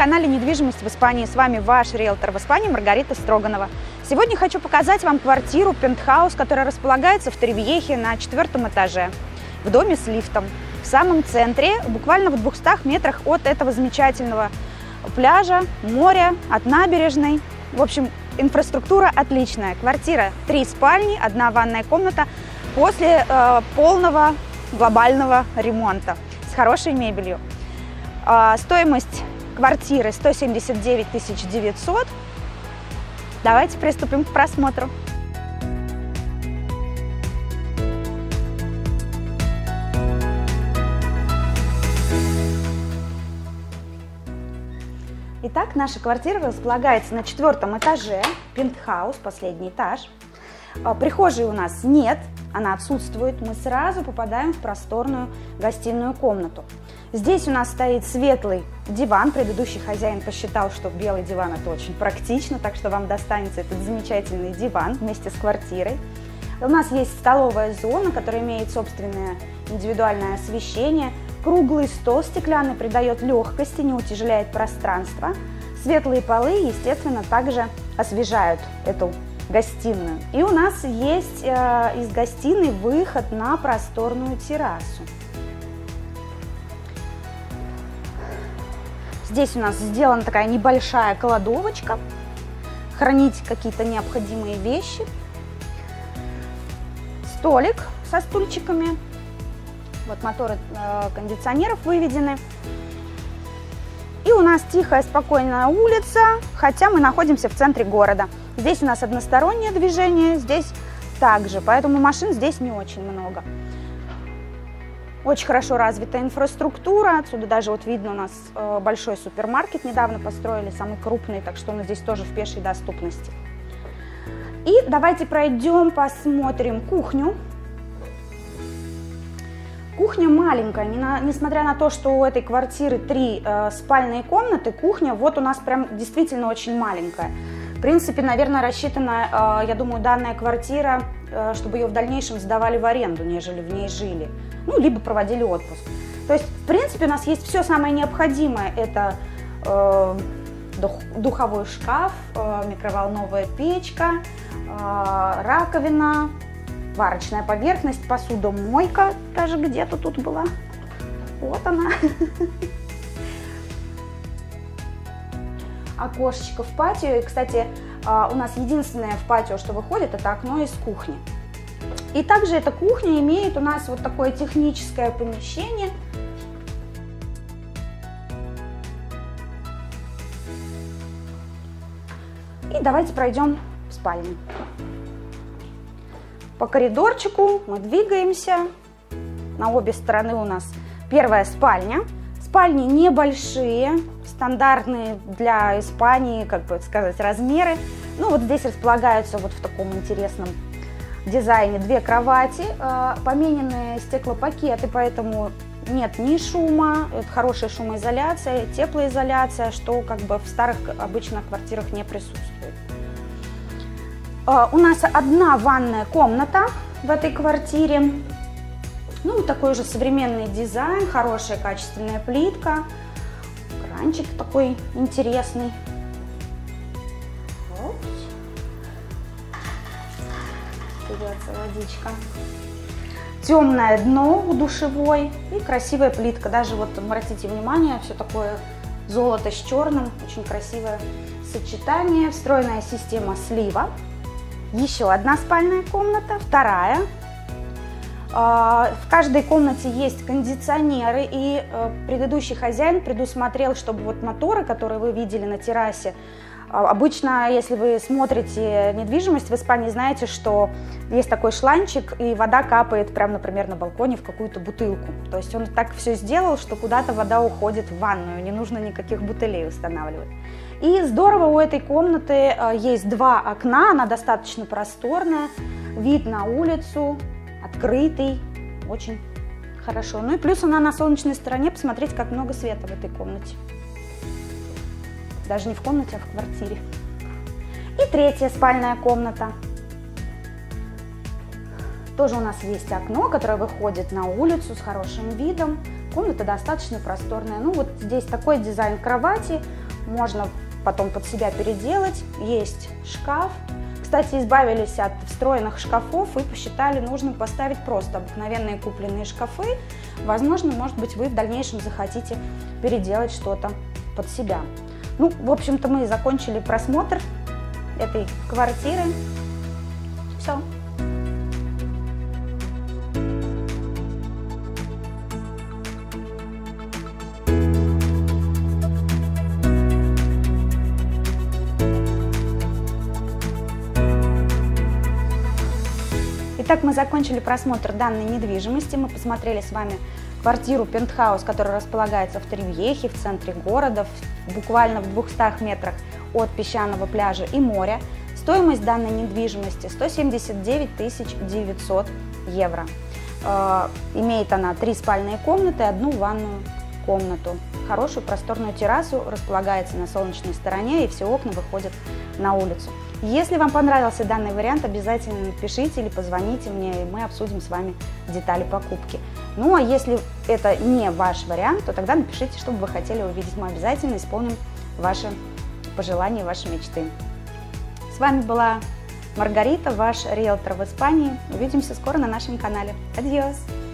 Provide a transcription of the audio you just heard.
канале «Недвижимость в Испании». С вами ваш риэлтор в Испании Маргарита Строганова. Сегодня хочу показать вам квартиру пентхаус, которая располагается в Торревьехе на 4-м этаже, в доме с лифтом, в самом центре, буквально в 200 метрах от этого замечательного пляжа, моря, от набережной. В общем, инфраструктура отличная. Квартира 3 спальни, 1 ванная комната после полного глобального ремонта с хорошей мебелью. Стоимость квартиры 179 900. Давайте приступим к просмотру. Итак, наша квартира располагается на 4-м этаже, пентхаус, последний этаж. Прихожей у нас нет, она отсутствует. Мы сразу попадаем в просторную гостиную комнату. Здесь у нас стоит светлый диван. Предыдущий хозяин посчитал, что белый диван это очень практично, так что вам достанется этот замечательный диван вместе с квартирой. У нас есть столовая зона, которая имеет собственное индивидуальное освещение. Круглый стол стеклянный придает легкости, не утяжеляет пространство. Светлые полы, естественно, также освежают эту гостиную. И у нас есть из гостиной выход на просторную террасу. Здесь у нас сделана такая небольшая кладовочка, хранить какие-то необходимые вещи. Столик со стульчиками. Вот моторы кондиционеров выведены. И у нас тихая, спокойная улица, хотя мы находимся в центре города. Здесь у нас одностороннее движение, здесь также, поэтому машин здесь не очень много. Очень хорошо развита инфраструктура, отсюда даже вот видно у нас большой супермаркет недавно построили, самый крупный, так что он здесь тоже в пешей доступности. И давайте пройдем, посмотрим кухню. Кухня маленькая, несмотря на то, что у этой квартиры 3 спальные комнаты, кухня вот у нас прям действительно очень маленькая. В принципе, наверное, рассчитана, я думаю, данная квартира, чтобы ее в дальнейшем сдавали в аренду, нежели в ней жили, ну, либо проводили отпуск. То есть, в принципе, у нас есть все самое необходимое. Это духовой шкаф, микроволновая печка, раковина, варочная поверхность, посудомойка даже где-то тут была. Вот она. Окошечко в патио. И, кстати, у нас единственное в патио, что выходит, это окно из кухни. И также эта кухня имеет у нас вот такое техническое помещение. И давайте пройдем в спальню. По коридорчику мы двигаемся. На обе стороны у нас первая спальня. Спальни небольшие, стандартные для Испании, как бы сказать, размеры. Ну вот здесь располагаются вот в таком интересном дизайне 2 кровати, помененные стеклопакеты, поэтому нет ни шума, это хорошая шумоизоляция, теплоизоляция, что как бы в старых обычно квартирах не присутствует. У нас 1 ванная комната в этой квартире. Ну, такой же современный дизайн, хорошая качественная плитка. Кранчик такой интересный. Вот. Льется водичка. Темное дно у душевой и красивая плитка. Даже вот обратите внимание, все такое золото с черным. Очень красивое сочетание. Встроенная система слива. Еще 1 спальная комната, 2. В каждой комнате есть кондиционеры, и предыдущий хозяин предусмотрел, чтобы вот моторы, которые вы видели на террасе, обычно, если вы смотрите недвижимость в Испании, знаете, что есть такой шланчик, и вода капает прямо, например, на балконе в какую-то бутылку. То есть он так все сделал, что куда-то вода уходит в ванную, не нужно никаких бутылей устанавливать. И здорово, у этой комнаты есть 2 окна, она достаточно просторная, вид на улицу, открытый, очень хорошо. Ну и плюс она на солнечной стороне, посмотрите, как много света в этой комнате. Даже не в комнате, а в квартире. И 3 спальная комната. Тоже у нас есть окно, которое выходит на улицу с хорошим видом. Комната достаточно просторная. Ну вот здесь такой дизайн кровати, можно потом под себя переделать. Есть шкаф. Кстати, избавились от встроенных шкафов и посчитали нужным поставить просто обыкновенные купленные шкафы. Возможно, может быть, вы в дальнейшем захотите переделать что-то под себя. Ну, в общем-то, мы закончили просмотр этой квартиры. Все. Итак, мы закончили просмотр данной недвижимости. Мы посмотрели с вами квартиру пентхаус, которая располагается в Торревьехе, в центре города, буквально в 200 метрах от песчаного пляжа и моря. Стоимость данной недвижимости 179 900 евро. Имеет она 3 спальные комнаты и 1 ванную комнату. Хорошую просторную террасу, располагается на солнечной стороне, и все окна выходят на улицу. Если вам понравился данный вариант, обязательно напишите или позвоните мне, и мы обсудим с вами детали покупки. Ну а если это не ваш вариант, то тогда напишите, что бы вы хотели увидеть. Мы обязательно исполним ваши пожелания, ваши мечты. С вами была Маргарита, ваш риэлтор в Испании. Увидимся скоро на нашем канале. Адьос!